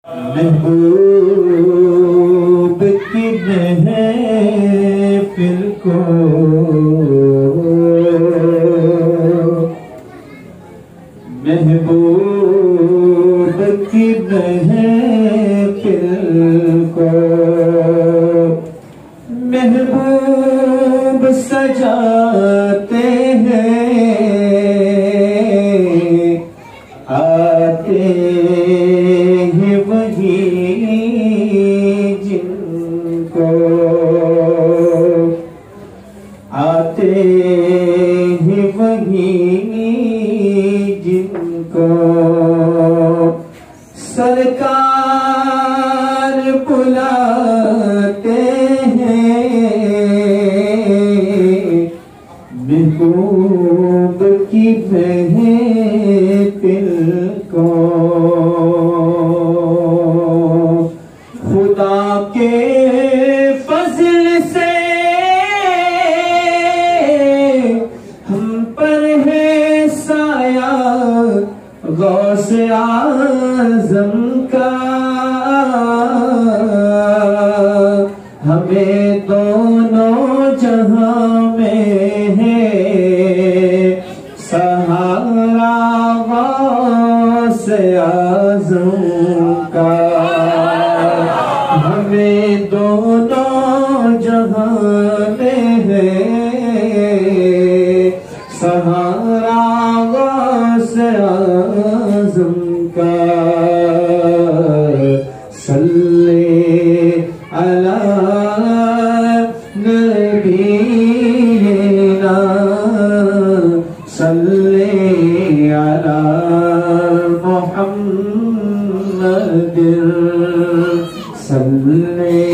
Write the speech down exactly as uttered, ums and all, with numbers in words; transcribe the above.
महबूब की महफिल को महबूब की महफिल को महबूब सजाते हैं, आते हैं वही जिनको, आते हैं वही जिनको सरकार बुलाते हैं। महबूब की महफिल को खुदा के फज़ल से हम पर है साया गौस आज़म का, हमें दोनों जहां में है सहारा गौस आज़म का, हमें दोनों जहां में है सहारा गौस आज़म का। सल्ले अला नबीना सल्ले अला मुहम्मद सल्ले